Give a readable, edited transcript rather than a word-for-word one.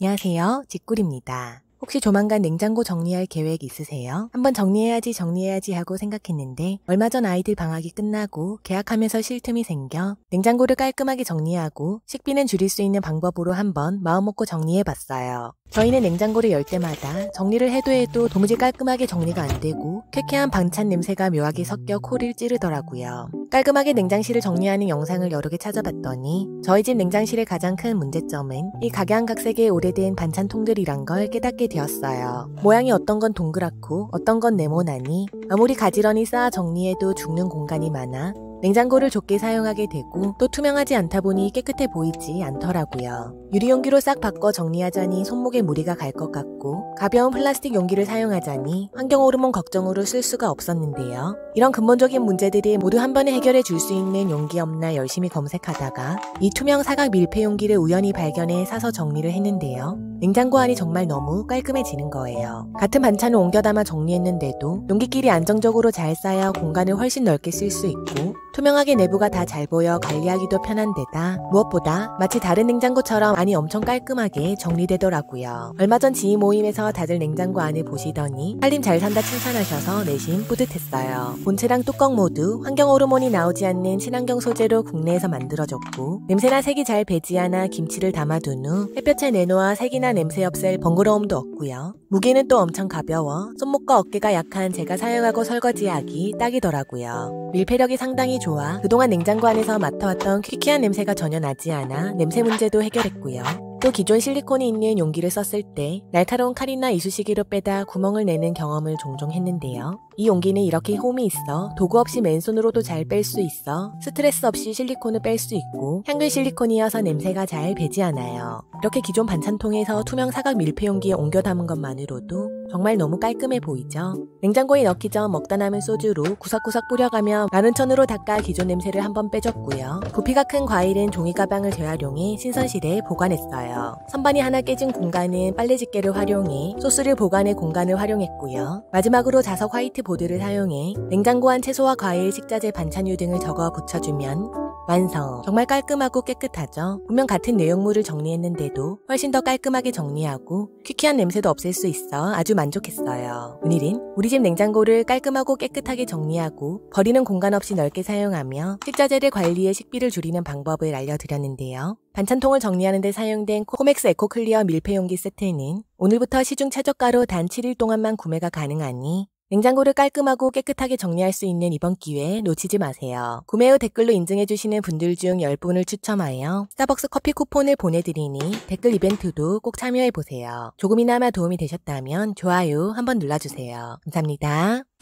안녕하세요. 직꿀입니다. 혹시 조만간 냉장고 정리할 계획 있으세요? 한번 정리해야지 하고 생각했는데 얼마 전 아이들 방학이 끝나고 계약하면서 쉴 틈이 생겨 냉장고를 깔끔하게 정리하고 식비는 줄일 수 있는 방법으로 한번 마음먹고 정리해봤어요. 저희는 냉장고를 열 때마다 정리를 해도 도무지 깔끔하게 정리가 안 되고 쾌쾌한 반찬 냄새가 묘하게 섞여 코를 찌르더라고요. 깔끔하게 냉장실을 정리하는 영상을 여러 개 찾아봤더니 저희 집 냉장실의 가장 큰 문제점은 이 각양각색의 오래된 반찬통들이란 걸 깨닫게 되었어요. 모양이 어떤 건 동그랗고 어떤 건 네모나니 아무리 가지런히 쌓아 정리해도 죽는 공간이 많아 냉장고를 좁게 사용하게 되고 또 투명하지 않다 보니 깨끗해 보이지 않더라고요. 유리용기로 싹 바꿔 정리하자니 손목에 무리가 갈 것 같고 가벼운 플라스틱 용기를 사용하자니 환경호르몬 걱정으로 쓸 수가 없었는데요. 이런 근본적인 문제들이 모두 한 번에 해결해 줄 수 있는 용기 없나 열심히 검색하다가 이 투명 사각 밀폐 용기를 우연히 발견해 사서 정리를 했는데요. 냉장고 안이 정말 너무 깔끔해지는 거예요. 같은 반찬을 옮겨 담아 정리했는데도 용기끼리 안정적으로 잘 쌓여 공간을 훨씬 넓게 쓸 수 있고 투명하게 내부가 다 잘 보여 관리하기도 편한 데다 무엇보다 마치 다른 냉장고처럼 안이 엄청 깔끔하게 정리되더라고요. 얼마 전 지인 모임에서 다들 냉장고 안을 보시더니 살림 잘 산다 칭찬하셔서 내심 뿌듯했어요. 본체랑 뚜껑 모두 환경 호르몬이 나오지 않는 친환경 소재로 국내에서 만들어졌고 냄새나 색이 잘 배지 않아 김치를 담아둔 후 햇볕에 내놓아 색이나 냄새 없앨 번거로움도 없고요. 무게는 또 엄청 가벼워 손목과 어깨가 약한 제가 사용하고 설거지하기 딱이더라고요. 밀폐력이 상당히 좋아 그동안 냉장고 안에서 맡아왔던 퀴퀴한 냄새가 전혀 나지 않아 냄새 문제도 해결했고요. 또 기존 실리콘이 있는 용기를 썼을 때 날카로운 칼이나 이쑤시개로 빼다 구멍을 내는 경험을 종종 했는데요. 이 용기는 이렇게 홈이 있어 도구 없이 맨손으로도 잘 뺄 수 있어 스트레스 없이 실리콘을 뺄 수 있고 향균 실리콘이어서 냄새가 잘 배지 않아요. 이렇게 기존 반찬통에서 투명 사각 밀폐 용기에 옮겨 담은 것만으로도 정말 너무 깔끔해 보이죠? 냉장고에 넣기 전 먹다 남은 소주로 구석구석 뿌려가며 마른천으로 닦아 기존 냄새를 한번 빼줬고요. 부피가 큰 과일은 종이 가방을 재활용해 신선실에 보관했어요. 선반이 하나 깨진 공간은 빨래 집게를 활용해 소스를 보관해 공간을 활용했고요. 마지막으로 자석 화이트 보드를 사용해 냉장고 안 채소와 과일, 식자재, 반찬류 등을 적어 붙여주면 완성! 정말 깔끔하고 깨끗하죠? 분명 같은 내용물을 정리했는데도 훨씬 더 깔끔하게 정리하고 퀴퀴한 냄새도 없앨 수 있어 아주 만족했어요. 오늘은 우리 집 냉장고를 깔끔하고 깨끗하게 정리하고 버리는 공간 없이 넓게 사용하며 식자재를 관리해 식비를 줄이는 방법을 알려드렸는데요. 반찬통을 정리하는 데 사용된 코맥스 에코 클리어 밀폐용기 세트는 오늘부터 시중 최저가로 단 7일 동안만 구매가 가능하니 냉장고를 깔끔하고 깨끗하게 정리할 수 있는 이번 기회 놓치지 마세요. 구매 후 댓글로 인증해주시는 분들 중 10분을 추첨하여 스타벅스 커피 쿠폰을 보내드리니 댓글 이벤트도 꼭 참여해보세요. 조금이나마 도움이 되셨다면 좋아요 한번 눌러주세요. 감사합니다.